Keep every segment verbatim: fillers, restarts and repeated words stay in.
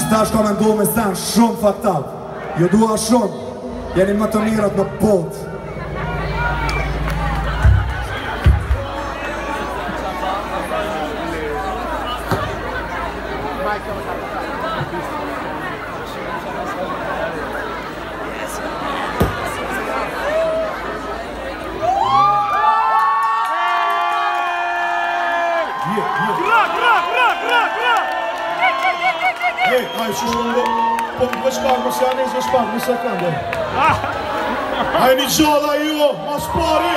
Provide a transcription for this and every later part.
Këta është ka me ndohë me sen shumë fatal. Jo dua shumë, jeni më të mirët në botë. Hej, aj, që shumë, po më përshkar, më se anez në shpak, në sekundë. Aj, një gjalla jo, mas pari.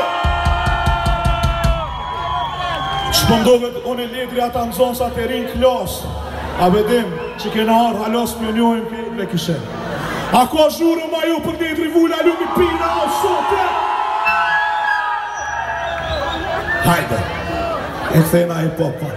Që më ndohet, unë e ledri ata në zonë sa të rinë klas. A bedim, që kena arë halos për njojnë për me kishen. A ka zhurë ma ju për ledri vulla, lumi pina, o sote. Hajde, e këthejna i popa.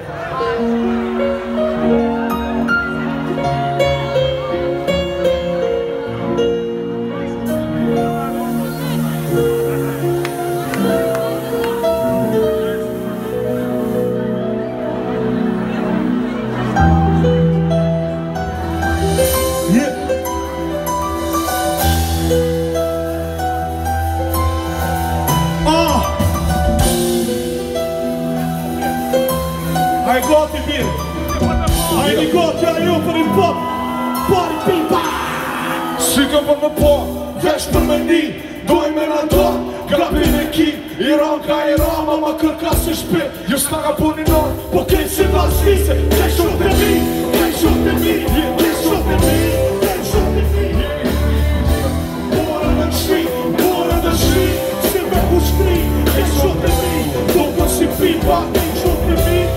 Ai goti mirë, ai një goti ajo për i pop, pari pipa. Shikëm për më po, vesh për me një, doj me në do, grabin e ki, Iran ka Iran, ma ma kërka se shpe, ju s'ka ka puni nërë, po kej si vazhise, kej shumë të mi, kej shumë të mi, kej shumë të mi, kej shumë të mi. Bore në shri, bore në shri, si me ku shkri, kej shumë të mi, do për si pipa, kej shumë të mi.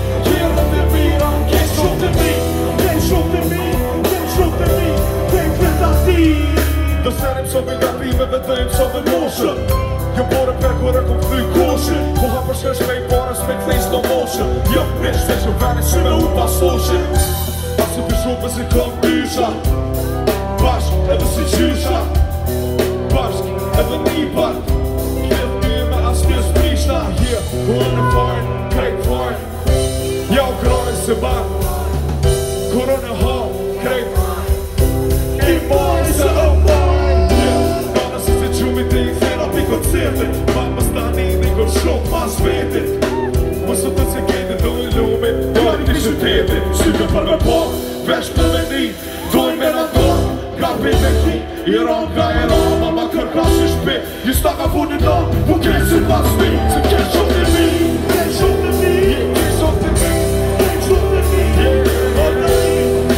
Dë serim so me gabime, vedojmë so me moshë. Jo bore per kore kom këthy koshe, po ha përshkesh me i para s'me këthej s'no moshë. Jo përsh se që veni si me u pasoshe. Pasi për shumë si kom dysha, bashk edhe si qysha, bashk edhe një part. Kjef një me as një s'prishta, yeah, ku në fajn, krejt fajn. Ja u grojnë se barë, kuro në hall, krejt i mojnë se o mojnë. Yeah, nana si se qumi të i thera pi koncertit, ma më stani një kur shumë mas vetit. Më së të që kejtë do i lumit, dojnë një qytetit. Shqyke për me po, vesh për me një, dojnë me në dorë, kapin me ki, Iran ka Iran, ma ma kërka si shpi, një sta ka puni në, po kej si pas mi, se kej shumë të mi, kej shumë të mi, kej shumë të mi, kej shumë të mi, o të mi.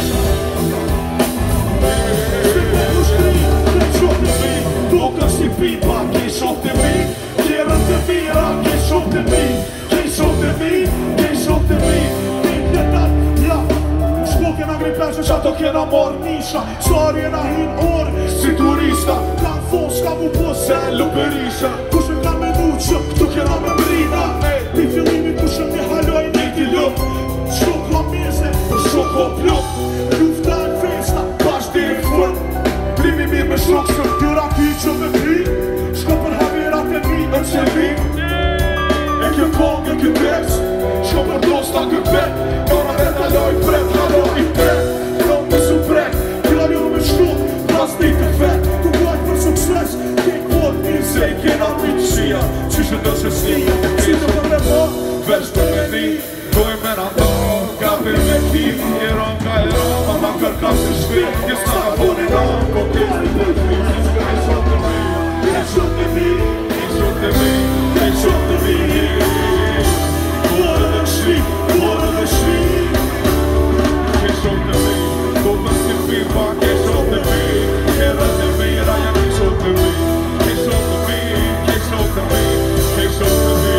Si pipa, kej shumë të mi, kjerën të mira, kej shumë të mi, kej shumë të mi, kej shumë të mi, kej kletat, ja, u shku kena gripeshe që ato kena marrë nisha, sari e na hin orë, si turista, kanë thonë s'ka mu po se luperisha, kushën ka me du që këtu kena me mrina, pi fillimi kushën një haloj një t'i lup, shok la mese, shok o plup, lufta në festa, bash dhe i fund, primi mirë me shok së tjura ki që me kri, shko për havirat e mi në qevi, e kjo kong e kjo teks, shko për dosta kjo pet, nona dhe të loj pret, halo i pret, non më su prek, kila një me shku, pas një të fet, ku goj për sukses, kej kod një se i kena një të shia, që që do që shnia, që të për me po, vesh të me një, doj me në do, kapi me ki, Iran ka Iran, ma ma kërka si shpi, një s'ka ka puni në, po kej si të shpi, kej shumë të mi, kej shumë të mi, kej shumë të mi, kej shumë të mi, bore dhe shri, bore dhe shri, kej shumë të mi, do të si pipa, kej shumë të mi, kej dhe të mira, ja kej shumë të mi, kej shumë të mi, kej shumë të mi, kej shumë të mi.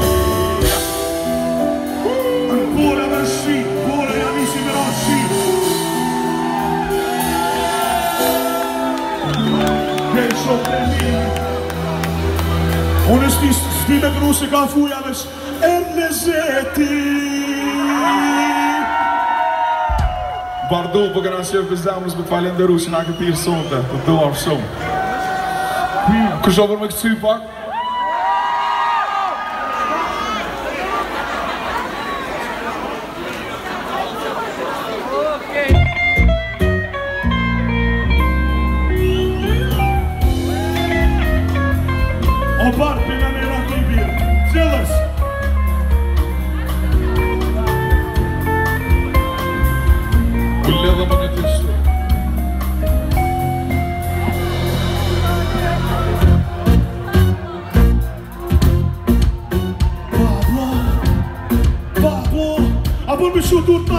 Bore dhe shri, bore ja nisi me ra shri. Kej shumë të mi. Unë është s'ti me gru se ka fuja vesh e lezeti. Bardo, po këna shqef për zemrës për të falenderu që nga këtirë sonte, të doar shumë. Kështë për me këtësi pak?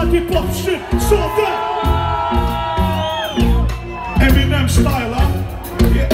party pop shit, så där. Eminem style, huh? Yeah.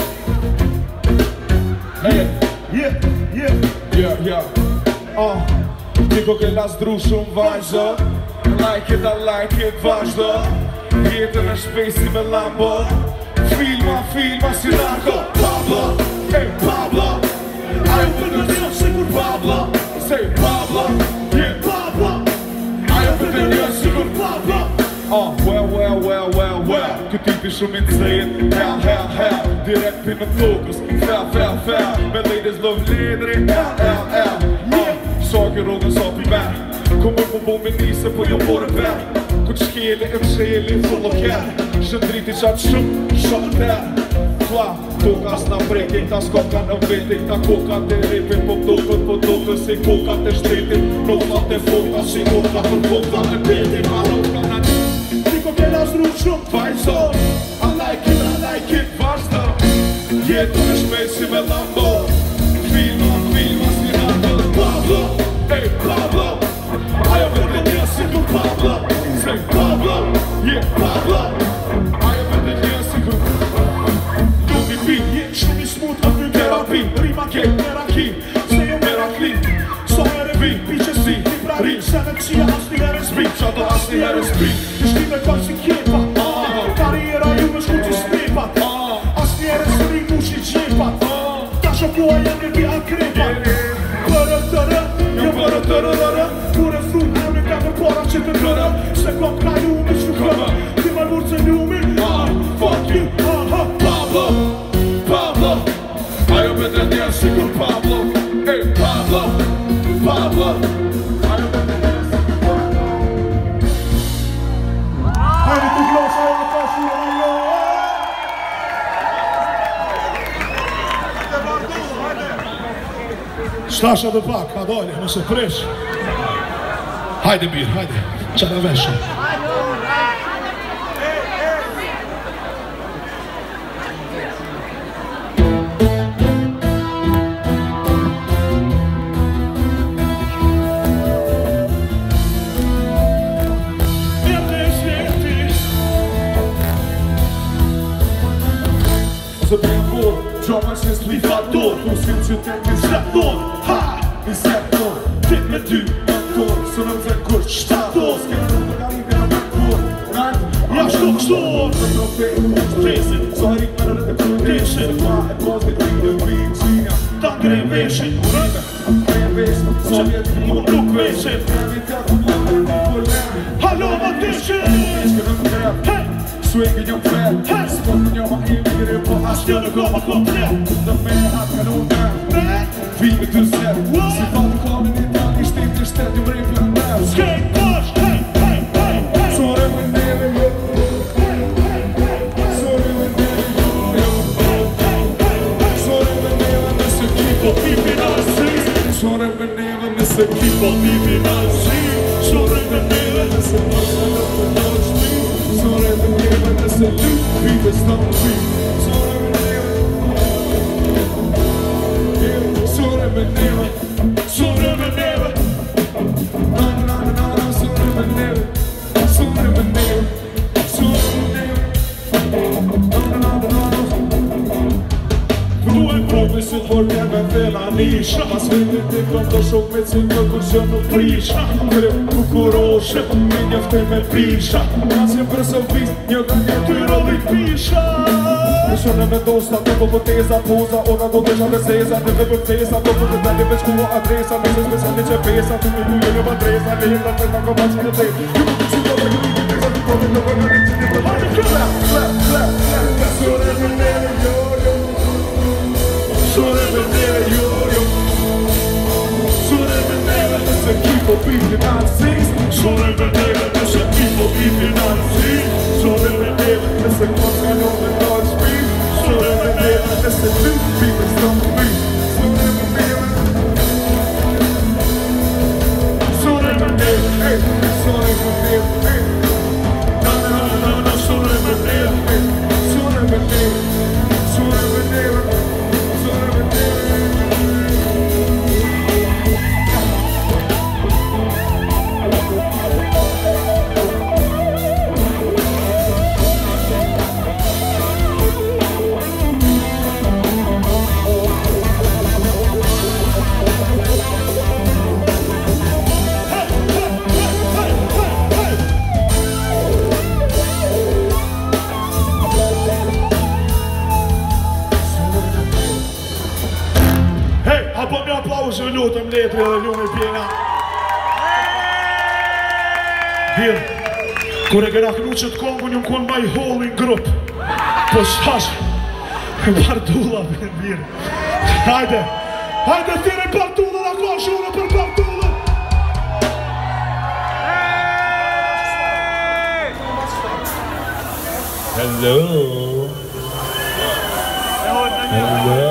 Hey, Yeah, yeah. yeah, yeah. Uh, dico che la sdrusso un vaso. Like it, I like it, važno. Vjetar na špejsi me Lambo. Filma, filma si narko. Pablo, hey Pablo. I open the deal, sigur Pablo. Say Pablo, yeah Pablo. I open the deal, Sigur Pablo. Uh, well, well, well, well, well. Këtë tipi shumë i nëzëjën. Hell, hell, hell. Direkt për në fokus. Fell, fell, fell. Me ladies love ledri. Hell, hell, hell. Uh, Saker rogën sa pi mær. Kommer på bo med nise på jag får en vän. Kort skele, en sjeli, full of care. Shëndriti qatë shumë, shumë der. Kla, tokas na brekin, ta skokan në vetin. Ta kokat e ripin, po dokët, po dokët si kokat e shtetin. Nokat e fota, si kokat për kokat e petin. Ma nokat në një. Dico che la sdrusso, Vajzo, I like it, I like it, vazhdo. Jetu në shpejsi me Lambo. Filma, filma si narko. Pablo, hey Pablo. I am in the deal, sigur Pablo. Say Pablo, yeah Pablo. I am in the deal, sigur. Do me beat, yeah, shumë i smooth aty terapi. Rima ke teraki, se jo merakli. So herë vi, piqe si, ti prari. Se në qia asni herë s'bi. qato asni herë s'bi. Ti shtime ka si kjepa. Karriera ju me shku që s'nepat. Asni herë s'ri ku që gjepat. Ta shokoha jem në ti akrepat. Bërë tërë, jo bërë tërë rërë. Kur e fru e me ka për para që të tërë. Se kom ka lumi që kërë. Ti me vurë që lumi. Ah, fuck you, Aha, Pablo, Pablo. I am in the deal, sigur Pablo. Hey Pablo, Pablo. I am in the deal, sigur Pablo. hajde të glosha e në pashu e në jo. Shtasha dhe pak, ka dojnë, nëse presh. Hajde mirë, hajde, që në veshë. Se për në borë, gjoma që s'li fator. Tu s'im që te një shletor. Ha! Një sektor, tit me ty, në torë. Së në mëzën kur shtator. S'ke në në garibë në me kur. Nërë, Ja shto kështor! në trofej, në shtresin. Sa harit me në rëtë kërëndeshin. Ma e pos me ty në vijë qinja. Ta krem veshin, Urime, krem veshin. Sa vjetë mu mund nuk veshin. Kremi të ku në në në polemi. Halo ma tishin! Shke në krem, Hey! swing një krem. S'po të një ma imire, po Asnjë nuk ka ma komplet. Në me atë kanon Me? Vime të zem, si fatë kone një tani shtim të shtetë një mrej për në Skate push! Hey! Hey! Hey! Hey! Sore me neve jo, sore me neve jo, sore me neve nëse Po tipi në si! Sore me neve nëse Po tipi në si! Sore me neve nëse nëse në të në shpi Sore me neve nëse lu, vite s'na më vi Sore me neve, sore me neve, Sore me neve! na na na na na, sore me neve, sore me neve, sore me neve, na na na na na. Këtu e Provi si të vortjen me thela nisha Pas vetit të kom të shok me cilë kur që nuk prisha Krep kukuroshe, me njëfte me pisha As një për sofis, një dhe një ty rollit pisha Në shone me dosta, të po poteza, poza Ona do të shave zeza, në dhe për tesa Do për të dalje veç kuo adresa Nëse s'besani që pesa, të me duje një madresa Në jetë të në koma që në tej Ju më të që të të gëri, të të të të të të të të të Hajde këra! Clap, clap, clap, sore me neve, yo, yo Sore me neve, yo, yo Sore me neve, nëse kipo pipi në asis Sore me neve nëse kipo pipi në asis Sore me neve, nëse koska në me në shpi Sore me neve, nëse ty pipi s'no më pi Sore me neve Sore me neve, hey, sore me neve, hey Na na na na na, sore me neve, hey Sore me neve, sore me neve Sore me neve lutem letri edhe lume pjena. Birë, kur e kena knu që të kongu një më konë ma i holi në grupë. Po shash, Bardula, birë. Hajde, hajde tire Bardula, në ka shurë për Bardula. Hello. Hello.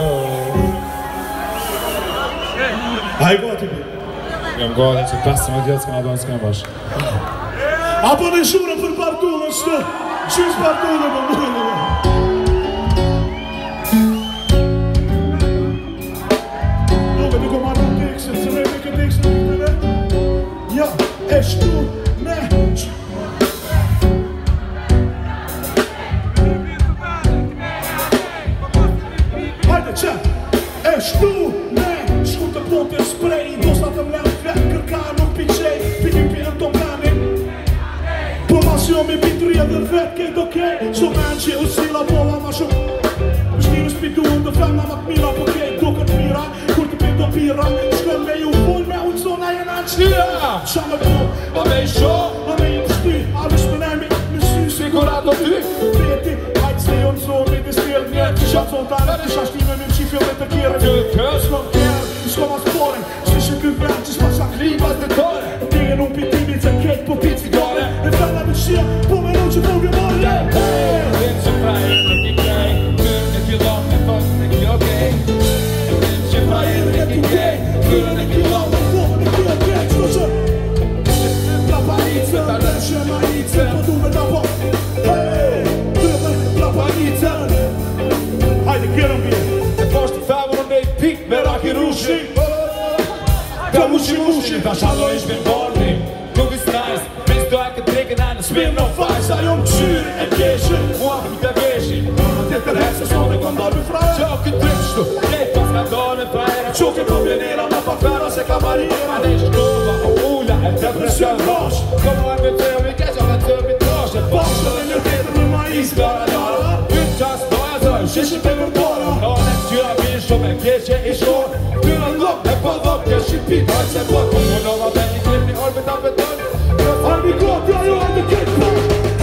A i gati bi? Jam gati që pesëmbëdhjetë vjetë s'kana bënë s'kana bashkë. Apo në shurë për Bardula, shtë? Qysh Bardula për mëllë? Nuk e duko marrë në tekstin, se me me këtë tekstin në këtë. Ja, e shtu me që. Hajde që, e shtu me shku të ponte sprej, do sa të mlenë fletë kërka nuk piqej, pikin pjene të mlenin. Po mas jo me pitri edhe vetë kejt okej, so men që u sila bolla ma shumë. Shtirës pituën dhe femna ma t'mira, po kejt do këtë mira, kur të pito pira, shkën me ju full me unë zona jena në qira. Qa me bu, ma me i sho, ma me i të shty, a vish më nemi, me sy, si kur ato ty. Veti, hajtë se jo në zonë, me distirë njerë, kisha të zonë tane, kisha shtime me më qifjo dhe të kjere. Shko më kjerë, shko ma spore, shishë këtë vend që shpa shakli pas dhe tore. Dije nuk pitimi që kejt po pit cigare, e fella me qia, po me në që po vjemore. Din që frajer në t'i krej, kërën e fillon me thonë në kjo okej. Din që frajer në t'i krej, kërën e fillon me thonë në kjo okej. Qdo që Plapanice, që majice, po du me da po. Hej, dërme Plapanice. Hajde, kjerën bje. E poshtë të femër në i pik me raki rushi. Ka mushi mushi, Ta shalo ish me bordi, nuk is nice. Pris do e këtë treke në në Spim në fajs, a jo më qyri e keshi. mua për të veshi. Të të rrë se s'no dhe këndar me frajë. Qo këtë trikshtu, lejt pas ka donë e frajera. Qo ke problemera me fakara se ka marinera. Ma ne shkova, o ula e depresion rosh. Komo e me të e mi keqa me të e mi trosh. E Bashkë dhe një vetër me majiz, gara gara. Pyt qas doja zoj, Sheshi pe mërdora. Onë e qyra vinë shumë e keqe i shkor. Tyra lop e po dhop një shqipi. Hajt se po të munova dhe një klip një orë me ta beton. Armi goti ajo e të ketë për.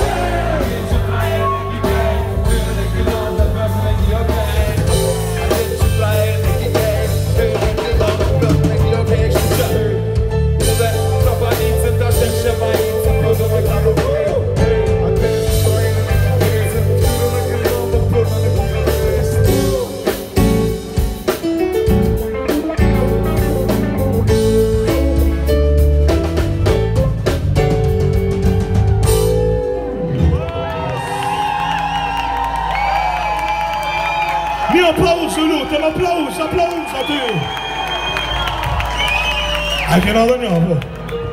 Një aplauz u lutem, aplauz, aplauz aty. A kena dhe një, po?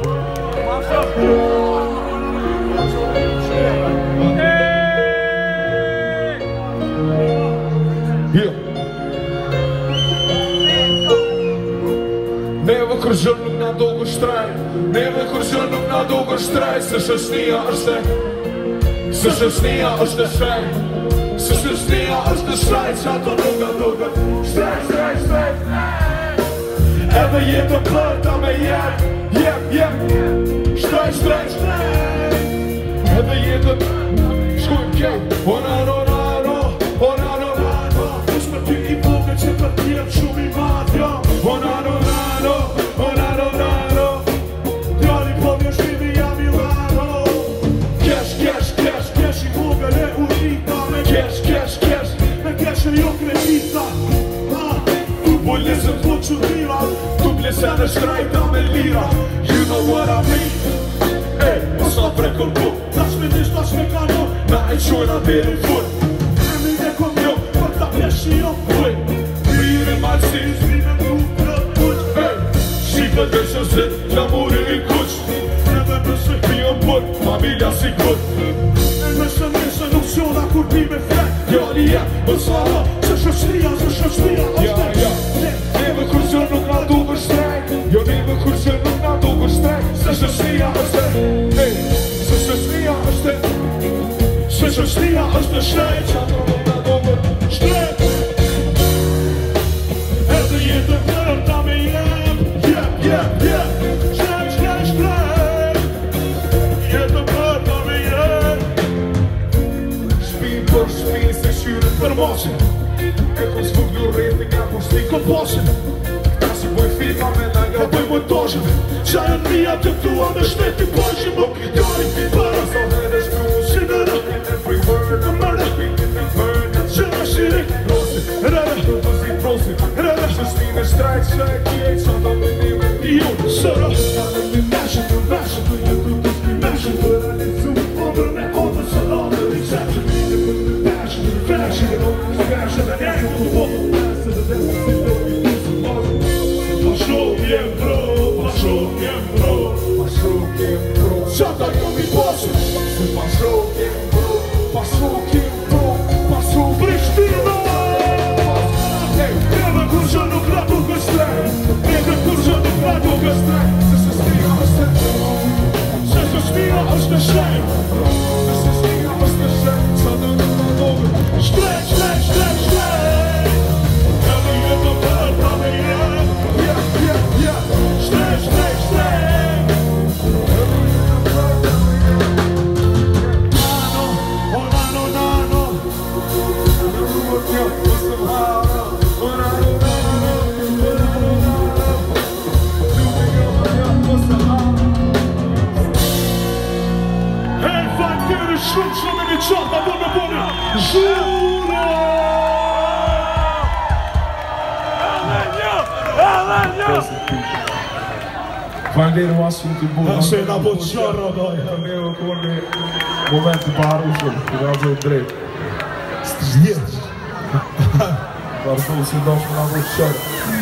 Jo. Neve kërgjën nuk na do kështraj, neve kërgjën nuk na do kështraj. Se shëshnia është e, se shëshnia është e shrej. Se shëshnia është e shrej, që ato nuk na do kështraj, shrej, shrej, shrej. Edhe jetë përta me jetë, jep, jep, shtraj, shtraj, shtraj. Edhe jetën, shkujmë kej, onano, nano, onano, nano. Kush për ty i vogël që për t'jem shumë i madh, ja. Onano, nano, onano, nano. Djali po një shpimi jam i lano. Kesh, kesh, kesh, Kesh i vogël e urita me kesh, kesh, kesh. Me kesh e jo kredita. Ha, tu po lezën po qëllira. Tu blesen e shkrajta me lira. You know what I mean. Ej, mos na prekur bu. Tash me dish, tash me kano. Na e qojna deri fut. Emi dhe kom jo, për ta kesh i jo kuj. Rire malësis, Zrime nuk në kuq. ej. Shqipët dhe shëzit, lamuri i kuq. Edhe nëse Pio put, familja si kut. e nëse nëse nuk qona kur ti me flek. Jali jem, bësara. Se shështria, se shështria Ja, ja. Neve kërgjën nuk na du për shtrek. Jo neve kërgjën nuk na du për shtrek. Se shëshnia është e, ej. Se shëshnia është e, Se shështria është në shrejt. që ato nuk na du për Shtrejt. Edhe jetë përta me jep. masin E kom zvuk në rriti nga po shti Kom pasin Ta si boj filma me nga nga E bëj montajin Qa e mija të tua me shteti pojshin Më kitari ti para So here is true Si në rë in every word Në mërë Speaking and burn Që në shirik Prosit Rërë Të të zi prosit Rërë Që s'mine shtrajt që e kjejt Sa do me një me një Jo, sërë Ka në një meshin të meshin Të jetu të s'mi meshin Të realizu Ondër me ondër Së ondër i qepshin Të për në passion Të fashion Të fashion Të njëjtë të botë Paszokiem bro, paszokiem bro Paszokiem bro Qata jo mi pasu Paszokiem bro Paszokiem bro Paszokiem Prishtina Edhe kur që nuk la nuk është trej Edhe kur që nuk la nuk është trej Se se s'mija është të Se se s'mija është në shenj Se se s'mija është të shenj Sa do në të dogë Shtrej, shtrej, shtrej, shtrej Edhe jetë të përta me jetë Yeah, yeah, yeah Shtrej, shtrej, shtrej Nano, o nano, nano Hej, fajnë kërë shumë shumë e një qarta për me boni Zhura Faleminderit Wasim të burë. Se na po qarra daj Faleminderit kur në moment të parushur, të razoj drejt. Stëzjet Pardon, si do shmë na po qarra.